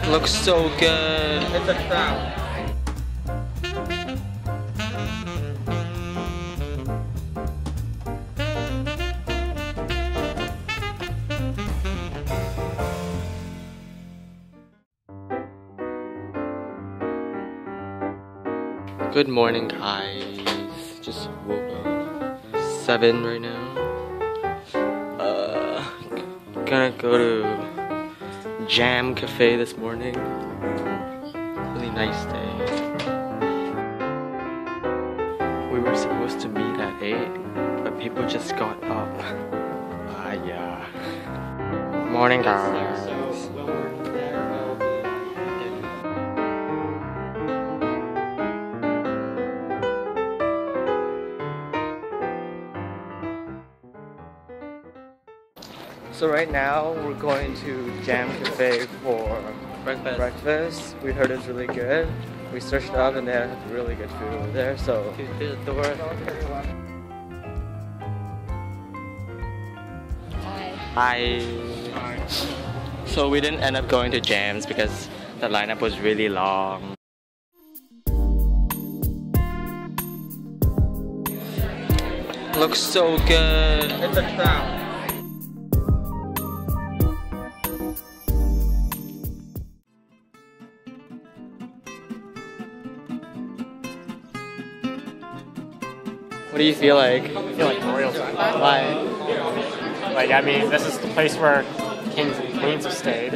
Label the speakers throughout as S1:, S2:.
S1: Looks so good.
S2: It's a trap.
S1: Good morning, guys. Just woke up. 7 right now. Gonna go to Jam Cafe this morning. Really nice day. We were supposed to meet at 8, but people just got up. Yeah. Morning, guys. So right now we're going to Jam Cafe for breakfast. We heard it's really good. We searched up and they have really good food over there. So through the door. Hi. So we didn't end up going to Jam's because the lineup was really long. Looks so good.
S2: It's a trap.
S1: What do you feel like?
S3: I feel like royalty.
S1: Why?
S3: Like, I mean, this is the place where kings and queens have stayed.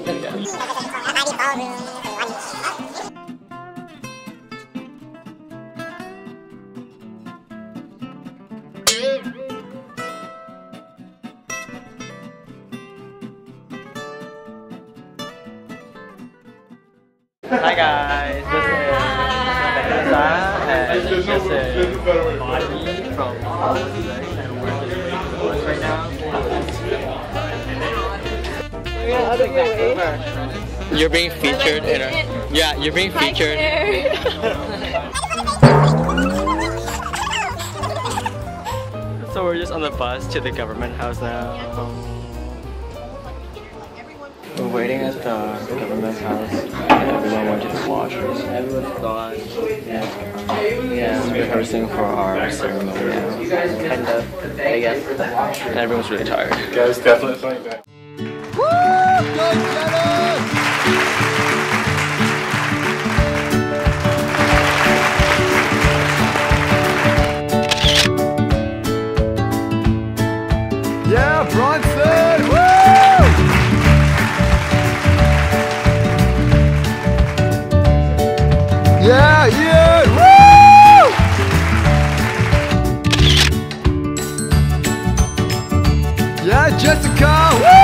S1: Hi guys, this is Vanessa and this is Bonnie from and we're just waiting for us right now. You're being featured in a... Yeah, you're being featured. So we're just on the bus to the government house now. We're waiting at the government house and everyone went to the washers. Everyone's gone. Yeah, we're rehearsing for our ceremony now. Kind of, I guess. And everyone's really tired.
S4: Guys, definitely like that.
S1: Woo! Go
S4: Yeah, Bronson! Woo! Yeah, yeah, woo! Yeah, Jessica, woo!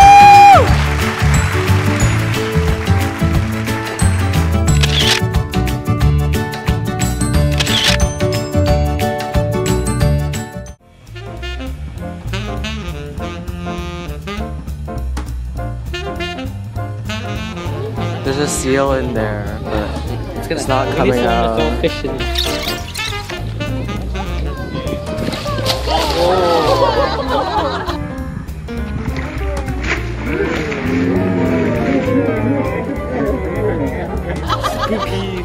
S1: There's a seal in there, but it's not coming out. Spooky.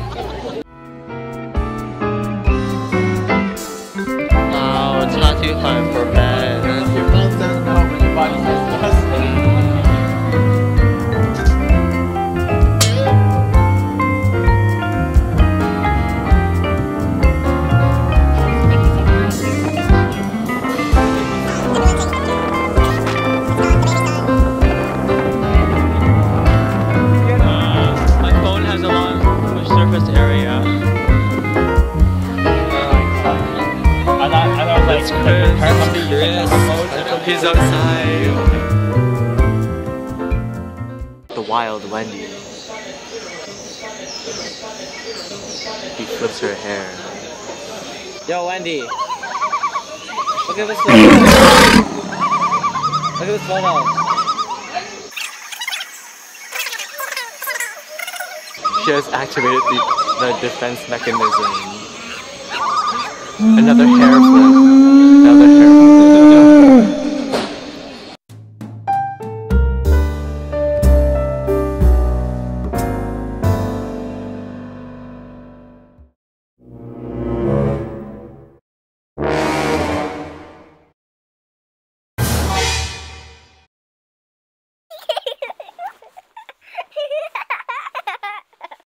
S1: Oh, it's not too hard for bed.
S3: Your balls down now when your body says
S1: He's outside. The wild Wendy. He flips her hair. Yo, Wendy. Look at this photo. Look at this photo. She has activated the defense mechanism. Another hair flip. Another